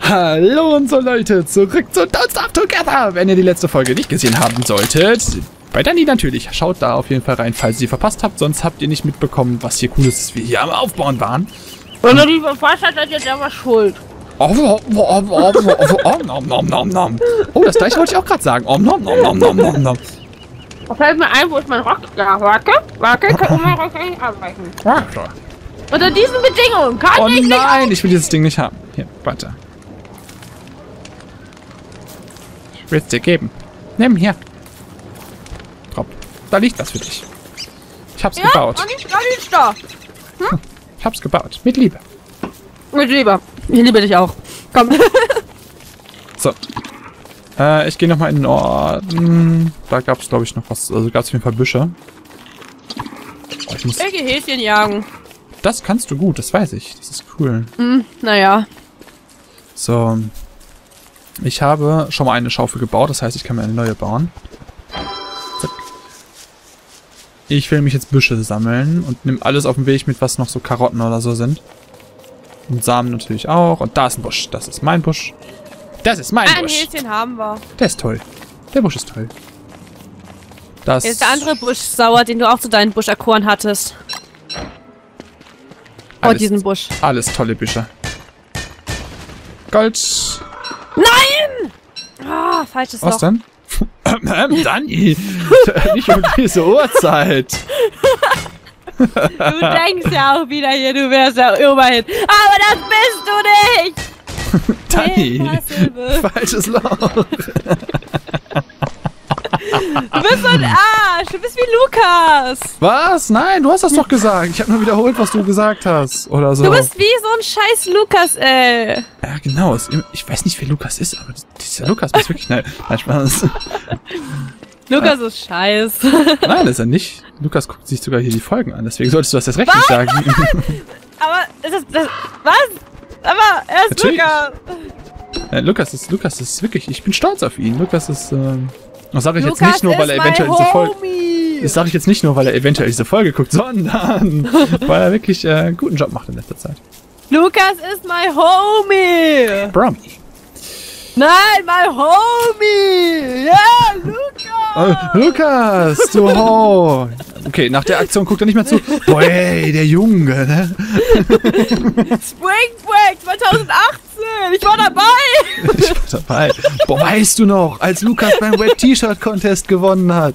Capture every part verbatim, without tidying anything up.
Hallo und so Leute, zurück zu Don't Starve Together. Wenn ihr die letzte Folge nicht gesehen haben solltet, bei Dani natürlich, schaut da auf jeden Fall rein, falls ihr sie verpasst habt. Sonst habt ihr nicht mitbekommen, was hier cool ist, dass wir hier am Aufbauen waren. Wenn ihr die verpasst habt, seid ihr selber schuld. Oh, oh, oh, oh, oh, oh, oh, oh, nom, nom, nom, nom. Oh, das gleiche wollte ich auch gerade sagen. Oh, nom, nom, nom, nom, nom, nom. Da fällt mir ein, wo ist mein Rock? Ja, warte, warte, kann man Rock nicht arbeiten. Unter diesen Bedingungen kann Oh ich nicht. nein, ich will dieses Ding nicht haben. Hier, warte. Ich will es dir geben. Nimm hier. Drop. Da liegt was für dich. Ich hab's Ja, gebaut. da liegt, da liegt da. Hm? Ich hab's gebaut. Mit Liebe. Mit Liebe. Ich liebe dich auch. Komm. So. Äh, ich gehe nochmal in den Orden. Da gab es, glaube ich, noch was. Also gab es auf jeden Fall Büsche. Oh, ich muss... Ich geh Häschen jagen. Das kannst du gut, das weiß ich. Das ist cool. Hm, naja. So. Ich habe schon mal eine Schaufel gebaut. Das heißt, ich kann mir eine neue bauen. Zack. Ich will mich jetzt Büsche sammeln und nehme alles auf den Weg mit, was noch so Karotten oder so sind. Und Samen natürlich auch. Und da ist ein Busch. Das ist mein Busch. Das ist mein Ein Busch. Häschen haben wir. Der ist toll. Der Busch ist toll. Das Jetzt ist der andere Busch sauer, den du auch zu deinem Busch erkoren hattest. Oh, alles, diesen Busch. Alles tolle Büsche. Gold. Nein! Ah, falsches Was Loch. denn? Ähm, Dani. Nicht um diese Uhrzeit. Du denkst ja auch wieder hier, du wärst ja immerhin. Aber das bist du nicht! Dani. Impossible. Falsches Loch. Du bist so ein Arsch! Du bist wie Lukas! Was? Nein, du hast das doch gesagt. Ich habe nur wiederholt, was du gesagt hast. Oder so. Du bist wie so ein scheiß Lukas, ey! Ja, genau. Ich weiß nicht, wer Lukas ist, aber dieser Lukas ist wirklich... Nein, nein, Spaß. Lukas ist scheiß. Nein, das ist er nicht. Lukas guckt sich sogar hier die Folgen an. Deswegen solltest du das jetzt recht nicht sagen. Aber, das, das, was? Aber, er ist Natürlich. Lukas! Ja, Lukas ist, Lukas ist wirklich... Ich bin stolz auf ihn. Lukas ist... Ähm, das sage ich jetzt Lukas nicht nur, weil er ist eventuell mein diese Folge... Homie. Das sage ich jetzt nicht nur, weil er eventuell diese Folge guckt, sondern weil er wirklich äh, einen guten Job macht in letzter Zeit. Lukas ist mein Homie! Brommy. Nein, mein Homie! Ja, Lukas! Oh, Lukas, du ho! Okay, nach der Aktion guckt er nicht mehr zu. Boah, ey, der Junge, ne? Spring Break zweitausendachtzehn! Ich war dabei! Ich war dabei. Boah, weißt du noch, als Lukas beim Wet T-Shirt Contest gewonnen hat?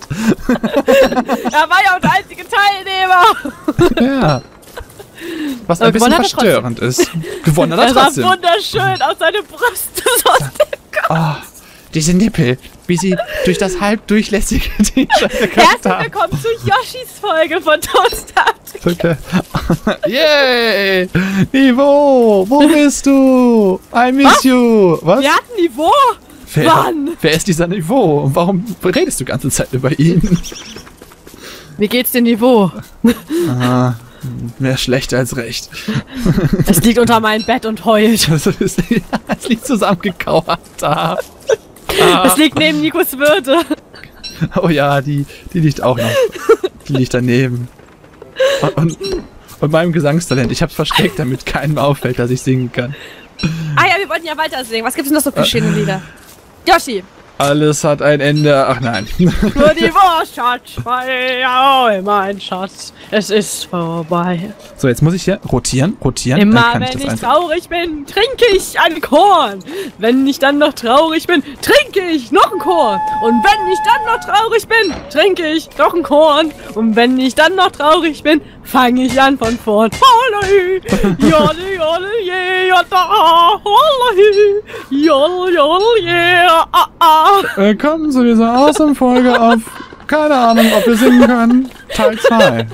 Er war ja auch der einzige Teilnehmer! Ja. Was ein Aber bisschen gewonnen hat er verstörend ist. Gewonnen hat er Das war trotzdem. wunderschön aus seinen Brüsten. Oh, diese Nippel, wie sie durch das halbdurchlässige T-Shirt gekommen Herzlich haben. willkommen zu Yoshis Folge von Don't Starve. Okay. Yay! Niveau! Wo bist du? I miss Was? you! Was? Wir hatten Niveau! wer, Mann! wer ist dieser Niveau? Und warum redest du die ganze Zeit über ihn? Wie geht's dem Niveau? Ah, mehr schlecht als recht. Es liegt unter meinem Bett und heult. Das ist, es liegt zusammengekauert da. Ah. Es liegt neben Nikos Würde. Oh ja, die, die liegt auch noch. Die liegt daneben. Und, und, und meinem Gesangstalent. Ich hab's versteckt, damit keinem auffällt, dass ich singen kann. Ah ja, wir wollten ja weiter singen. Was gibt's denn noch so für schöne Lieder? Yoshi! Alles hat ein Ende. Ach nein. Nur die Wurst hat frei, oh mein Schatz, es ist vorbei. So, jetzt muss ich hier rotieren, rotieren. Immer dann kann wenn ich, das ich einfach- traurig bin, trinke ich ein Korn. Wenn ich dann noch traurig bin, trinke ich noch ein Korn. Und wenn ich dann noch traurig bin, trinke ich noch ein Korn. Und wenn ich dann noch traurig bin, fange ich an von vorn. Hollei, jodel, jodel, yeah, jodel, hollei, jodel, jodel, yeah, ah, ah. Willkommen zu dieser Awesome-Folge auf, keine Ahnung, ob wir singen können, Teil zwei.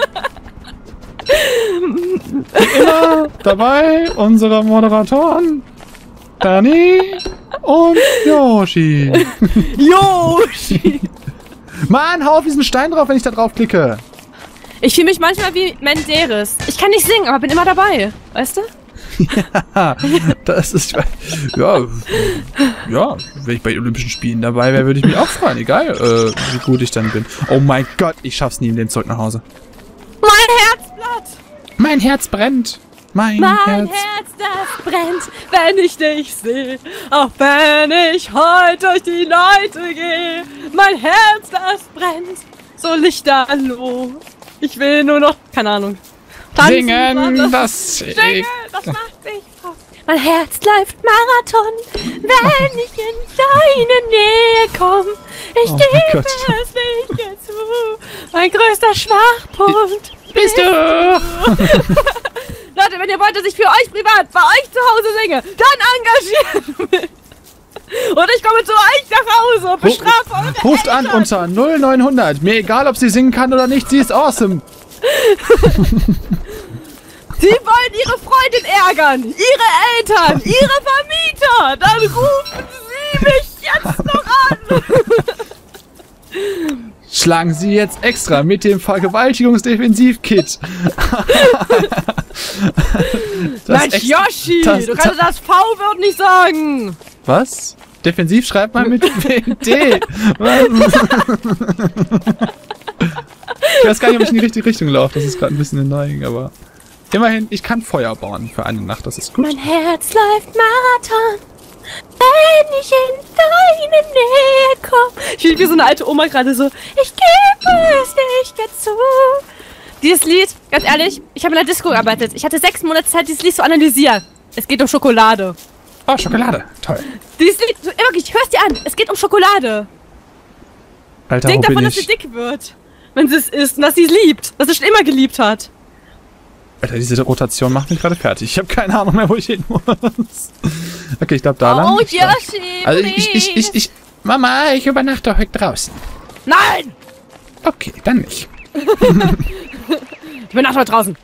Wie immer dabei unsere Moderatoren Dani und Yoshi. Yoshi. Mann, hau auf diesen Stein drauf, wenn ich da drauf klicke. Ich fühle mich manchmal wie Menderes. Ich kann nicht singen, aber bin immer dabei. Weißt du? Ja, das ist... Ja, ja, wenn ich bei Olympischen Spielen dabei wäre, würde ich mich auch freuen. Egal, äh, wie gut ich dann bin. Oh mein Gott, ich schaff's nie in den zurück nach Hause. Mein Herzblatt! Mein Herz brennt. mein, Mein Herz. Herz, das brennt, wenn ich dich sehe. Auch wenn ich heute durch die Leute gehe. Mein Herz, das brennt, so lichterloh. Ich will nur noch, keine Ahnung. Tanzen, Singen, das... Singen, das macht mich froh. Mein Herz läuft Marathon, wenn ich in deine Nähe komme. Ich Oh mein gebe Gott. es nicht dir zu. Mein größter Schwachpunkt Bist du? Leute, wenn ihr wollt, dass ich für euch privat bei euch zu Hause singe, dann engagiert mich. Und ich komme zu euch nach Hause und bestrafe eure Ruft an Eltern. unter null neunhundert. Mir egal, ob sie singen kann oder nicht, sie ist awesome. Sie wollen ihre Freundin ärgern, ihre Eltern, ihre Vermieter. Dann rufen sie mich jetzt noch an. Schlagen Sie jetzt extra mit dem Vergewaltigungsdefensivkit. Das Mensch, extra- Yoshi, das- du kannst das V-Wort nicht sagen. Was? Defensiv schreibt man mit D. Was? Ich weiß gar nicht, ob ich in die richtige Richtung laufe. Das ist gerade ein bisschen annoying, aber... Immerhin, ich kann Feuer bauen für eine Nacht. Das ist gut. Mein Herz läuft Marathon, wenn ich in deine Nähe komme. Ich fühle wie so eine alte Oma gerade so. Ich gebe es nicht dir zu. Dieses Lied, ganz ehrlich, ich habe in der Disco gearbeitet. Ich hatte sechs Monate Zeit, dieses Lied zu analysieren. Es geht um Schokolade. Oh, Schokolade. Toll. Dieses Lied, so, wirklich, hör's dir an. Es geht um Schokolade. Alter, Denk wo bin davon, dass sie ich? dick wird, wenn sie es isst und dass sie es liebt. Dass sie es schon immer geliebt hat. Alter, diese Rotation macht mich gerade fertig. Ich habe keine Ahnung mehr, wo ich hin muss. Okay, ich glaube da lang. Oh, Ich glaub- Yoshi, Also ich, ich, ich, ich... Mama, ich übernachte heute draußen. Nein! Okay, dann nicht. Ich bin nach heute draußen.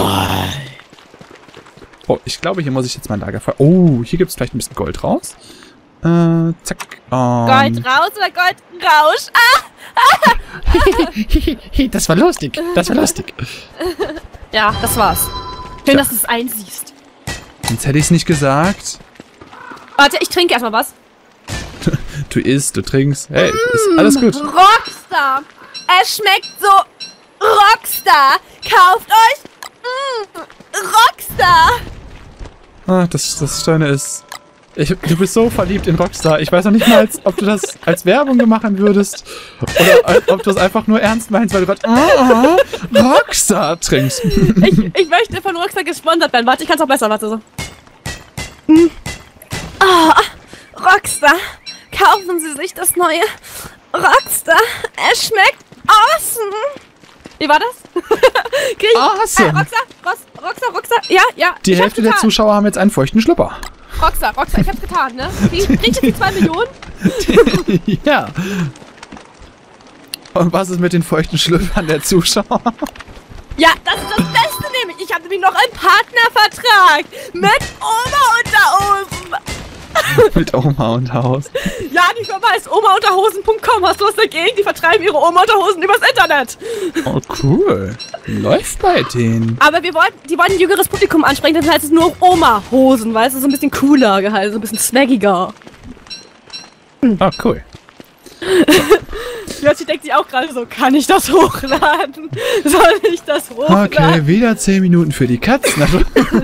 Oh, ich glaube, hier muss ich jetzt mein Lagerfeuer... Oh, hier gibt es vielleicht ein bisschen Gold raus. Äh, zack. Und Gold raus oder Gold rausch? Ah! Das war lustig. Das war lustig. Ja, das war's. Schön, Tja. dass du es einsiehst. Sonst hätte ich es nicht gesagt. Warte, ich trinke erstmal was. Du isst, du trinkst. Hey, ist alles gut. Rockstar. Es schmeckt so Rockstar. Kauft euch mm, Rockstar. Ah, das, das Schöne ist... Ich, du bist so verliebt in Rockstar. Ich weiß noch nicht mal, als, ob du das als Werbung machen würdest. Oder als, ob du es einfach nur ernst meinst, weil du gerade oh, Rockstar trinkst. Ich, ich möchte von Rockstar gesponsert werden. Warte, ich kann es auch besser. Warte so. Mm. Oh, Rockstar. Kaufen Sie sich das neue Rockstar. Es schmeckt awesome. Wie war das? Krieg ich, Awesome. Äh, Rockstar, Ross, Rockstar, Rockstar. Ja, ja. Die ich hab's Hälfte der getan. Zuschauer haben jetzt einen feuchten Schlüpper. Rockstar, Rockstar, ich hab's getan, ne? Krieg krieg ich jetzt die zwei Millionen? Ja. Und was ist mit den feuchten Schlüppern der Zuschauer? Ja, das ist das Beste nämlich. Ich habe nämlich noch einen Partnervertrag mit Oma-Unterhosen. Mit Oma und Haus. Ja, die Firma heißt oma unterhosen punkt com. Hast du was dagegen? Die vertreiben ihre Oma-Unterhosen übers Internet. Oh, cool. Läuft bei denen. Aber wir wollten, die wollen ein jüngeres Publikum ansprechen, deshalb heißt es nur Oma-Hosen, weißt du? So ein bisschen cooler gehalten, so ein bisschen swaggiger. Oh, cool. Jörg denkt sich auch gerade so, kann ich das hochladen? Soll ich das hochladen? Okay, wieder zehn Minuten für die Katzen. Also,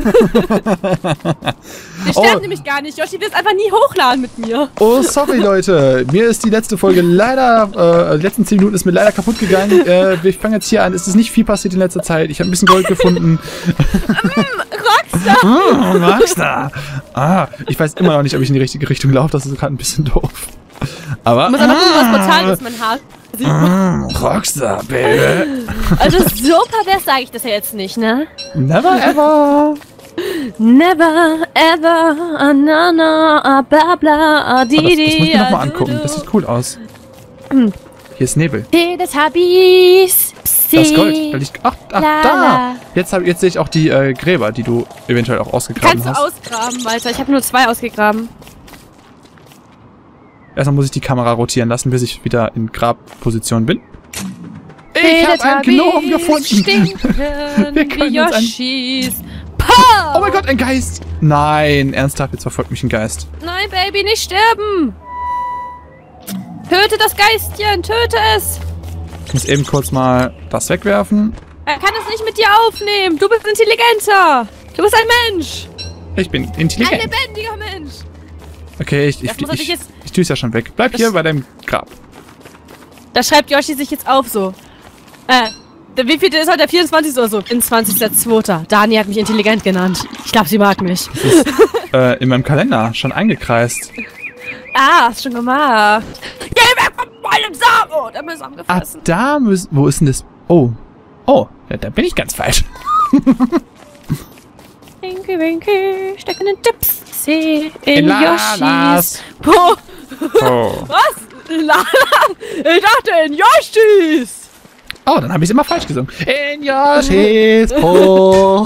Wir sterben Oh. nämlich gar nicht. Yoshi will es einfach nie hochladen mit mir. oh, sorry, Leute. Mir ist die letzte Folge leider, äh, die letzten zehn Minuten ist mir leider kaputt gegangen. Äh, ich fange jetzt hier an. Es ist nicht viel passiert in letzter Zeit. Ich habe ein bisschen Gold gefunden. Rockstar! Oh, Rockstar. Ah, ich weiß immer noch nicht, ob ich in die richtige Richtung laufe. Das ist gerade ein bisschen doof. Aber... Ich muss einfach gucken, was brutal ist, mein Haar. Mm, Rockstar, baby. Also so pervers sage ich das ja jetzt nicht, ne? Never ever. Never, ever, ah, na, na, ah, bla, bla, ah, di, Oh, das, das muss ich di, mir ah, nochmal du, angucken. du. Das sieht cool aus. Hier ist Nebel. Teletubbies, Psi, Das ist Gold. Da liegt, ach, ach la. da. Jetzt, hab, jetzt sehe ich auch die äh, Gräber, die du eventuell auch ausgegraben Kannst du hast. ausgraben, Walter? Ich habe nur zwei ausgegraben. Erstmal muss ich die Kamera rotieren lassen, bis ich wieder in Grabposition bin. Ich habe einen Gnom gefunden. Stinken Wir können wie uns ein- Yoshis. Pow! Oh mein Gott, ein Geist. Nein, ernsthaft, jetzt verfolgt mich ein Geist. Nein, Baby, nicht sterben! Töte das Geistchen, töte es! Ich muss eben kurz mal das wegwerfen. Er kann es nicht mit dir aufnehmen. Du bist intelligenter. Du bist ein Mensch. Ich bin Ein intelligent. lebendiger Mensch. Okay, ich, ich, Das muss er ich, sich ich, jetzt- ich tue es ja schon weg. Bleib Das- hier bei deinem Grab. Da schreibt Yoshi sich jetzt auf so. Äh, der, wie viel ist heute? Der vierundzwanzigste oder so? vierundzwanzigster zweiter Dani hat mich intelligent genannt. Ich glaube, sie mag mich. Äh, in meinem Kalender schon eingekreist. Ah, hast schon gemacht. Geh weg von meinem Samen! Oh, der ist Ah, angefressen. da müssen... Wo ist denn das? Oh. Oh, ja, da bin ich ganz falsch. Winky, winky, steckenden Tipps. Seh in, In Yoshis. Lalas. Po. Oh. Was? In Lala? Ich dachte in Yoshis. Oh, dann habe ich es immer falsch gesungen. In Yoshis Po.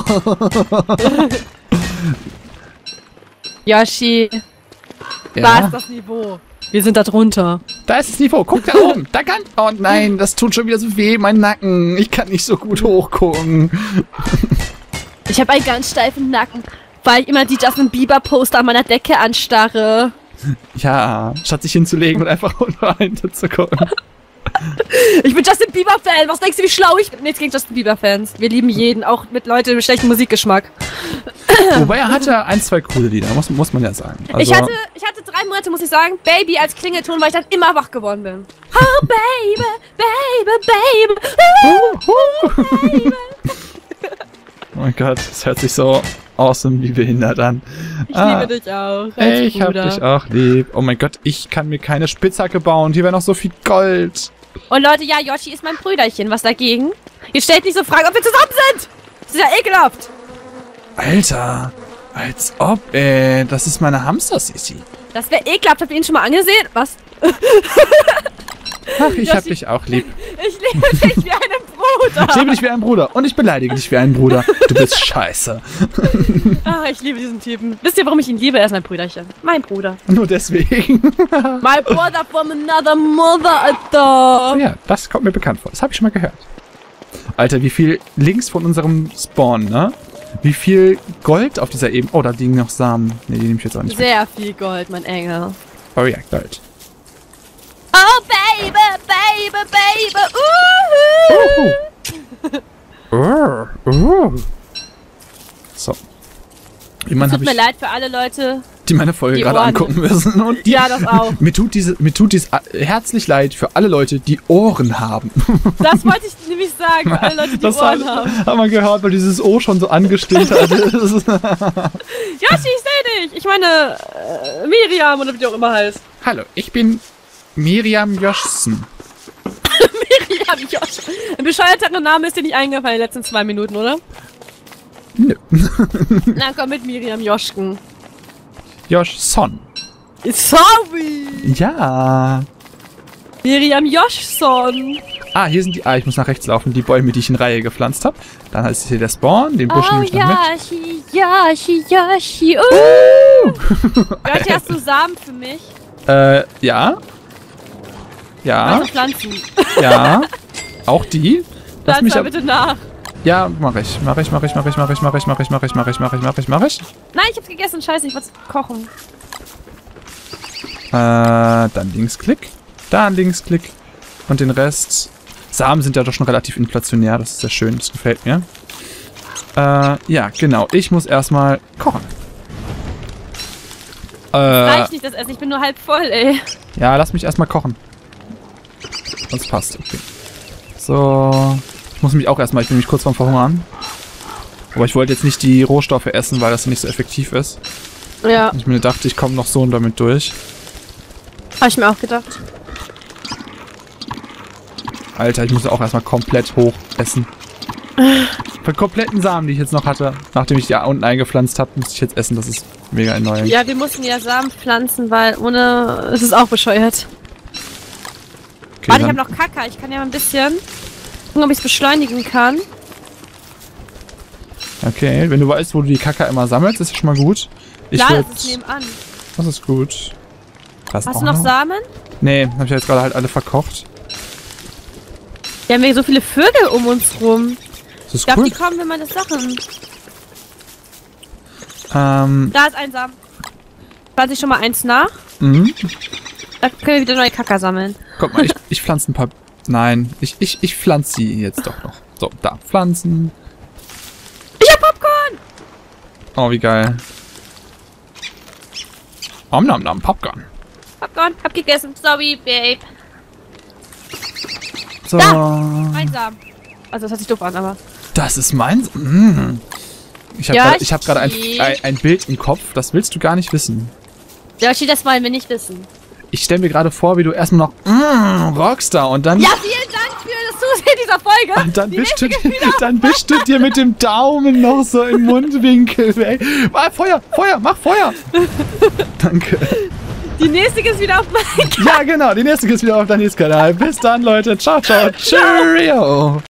Yoshi, da Ja, ist das Niveau. Wir sind da drunter. da ist das Niveau. Guck da oben. Da kann... Oh nein, das tut schon wieder so weh, mein Nacken. Ich kann nicht so gut hochgucken. Ich habe einen ganz steifen Nacken, weil ich immer die Justin Bieber Poster an meiner Decke anstarre. Ja, statt sich hinzulegen und einfach unter zu gucken. Ich bin Justin Bieber Fan. Was denkst du, wie schlau ich bin? Nichts gegen Justin Bieber Fans. Wir lieben jeden, auch mit Leuten mit schlechtem Musikgeschmack. Wobei er hatte ein, zwei coole Lieder, muss, muss man ja sagen. Also, Ich hatte, ich hatte drei Monate, muss ich sagen, Baby als Klingelton, weil ich dann immer wach geworden bin. Oh Baby, Baby, Baby. oh mein Gott, das hört sich so awesome wie behindert an. Ich Ah, liebe dich auch. Als Ich hab Bruder. dich auch lieb. Oh mein Gott, ich kann mir keine Spitzhacke bauen. Hier wäre noch so viel Gold. Und Leute, ja, Yoshi ist mein Brüderchen. Was dagegen? Jetzt stellt nicht so Fragen, ob wir zusammen sind. Das ist ja ekelhaft. Alter, als ob, ey. Das ist meine Hamster-Sissi. Das wäre ekelhaft. Habt ihr ihn schon mal angesehen? Was? Ach, ich hab Yoshi- dich auch lieb. Ich liebe dich wie einen Bruder. Ich liebe dich wie ein Bruder und ich beleidige dich wie ein Bruder. Du bist scheiße. Ah, ich liebe diesen Typen. Wisst ihr, warum ich ihn liebe? Er ist mein Brüderchen. Mein Bruder. Nur deswegen. My brother from another mother, Alter. Ja, das kommt mir bekannt vor. Das habe ich schon mal gehört. Alter, wie viel links von unserem Spawn, ne? Wie viel Gold auf dieser Ebene... Oh, da liegen noch Samen. Ne, die nehme ich jetzt auch nicht mit. Sehr viel Gold, mein Engel. Oh ja, Gold. Oh, Baby, Baby, Baby. Uh. Uh. Uh. Uh. So. Jemand Tut habe mir ich, leid für alle Leute. die meine Folge die gerade Ohren. angucken müssen. Und die, Ja, das auch. Mir tut diese, mir tut dies herzlich leid für alle Leute, die Ohren haben. Das wollte ich nämlich sagen, für alle Leute, die das Ohren hat, haben. hat man gehört, weil dieses O schon so angestimmt hat. Das ist- Yoshi, ich seh dich. Ich meine, äh, Miriam oder wie die auch immer heißt. Hallo, ich bin Miriam Joschsen. Miriam Josh. Ein bescheuerterer Name ist dir nicht eingefallen in den letzten zwei Minuten, oder? Nö. Na komm mit Miriam Joschken. Joschson. Sorry. Ja. Miriam Joschson. Ah, hier sind die... Ah, ich muss nach rechts laufen. Die Bäume, die ich in Reihe gepflanzt habe. Dann ist hier der Spawn. Den Busch Oh, nehme ich noch mit. Yoshi, Yoshi, Yoshi. Uh. Yoshi, hast du Samen für mich? Äh, ja. Ja, Also Pflanzen. ja. Auch die. Lass Pflanz mich mal ab... bitte nach. Ja, mach ich. Mach ich, mach ich, mach ich, mach ich, mach ich, mach ich, mach ich, mach ich, mach ich, mach ich, mach ich. Nein, ich hab's gegessen. Scheiße, ich wollte kochen. Äh, dann Linksklick. Dann Linksklick. Und den Rest... Samen sind ja doch schon relativ inflationär. Das ist sehr schön. Das gefällt mir. Äh, ja, genau. Ich muss erstmal kochen. Äh, Reicht nicht das Essen, ich bin nur halb voll, ey. ja, lass mich erstmal kochen. Sonst passt. Okay. So. Ich muss mich auch erstmal... Ich bin nämlich kurz vorm Verhungern. Aber ich wollte jetzt nicht die Rohstoffe essen, weil das nicht so effektiv ist. Ja, Und ich mir dachte, ich komme noch so und damit durch. hab ich mir auch gedacht. Alter, ich muss auch erstmal komplett hoch essen. Von kompletten Samen, die ich jetzt noch hatte, nachdem ich die unten eingepflanzt habe, muss ich jetzt essen. Das ist mega erneuend. Ja, wir mussten ja Samen pflanzen, weil ohne... Es ist auch bescheuert. Okay, Warte, ich dann- habe noch Kacke. Ich kann ja mal ein bisschen gucken, ob ich es beschleunigen kann. okay, wenn du weißt, wo du die Kacke immer sammelst, ist das schon mal gut. Ich Ja, würd, das ist nebenan. das ist gut. Das Hast auch du noch Samen? Nee, hab ich jetzt gerade halt alle verkocht. Wir haben ja so viele Vögel um uns rum. Das Ich ist glaube, cool. die kommen, wenn man das Sachen... Ähm, Da ist ein Samen. Pflanze ich schon mal eins nach. mhm. Da können wir wieder neue Kacke sammeln. Guck mal, ich, ich pflanze ein paar... Nein, ich, ich, ich pflanze sie jetzt doch noch. So, da, pflanzen. Ich hab Popcorn! Oh, wie geil. Om nom nom, Popcorn. Popcorn, hab gegessen. Sorry, Babe. So. Einsam. Also das hat sich doof an, aber... Das ist mein... Mm. Ich habe Ja, grad, ich hab gerade ein, ich- ein, ein Bild im Kopf, das willst du gar nicht wissen. Yoshi, das wollen wir nicht wissen. Ich stelle mir gerade vor, wie du erstmal noch mm, Rockstar und dann... Ja, vielen Dank für das Zusehen dieser Folge. Und dann Die wischst, du, nächste geht dann wischst du dir mit dem Daumen noch so im Mundwinkel weg. Ah, Feuer, Feuer, mach Feuer. Danke. Die nächste ist wieder auf meinem Ja, genau, die nächste ist wieder auf Danis Kanal. Bis dann, Leute. Ciao, ciao. Cheerio.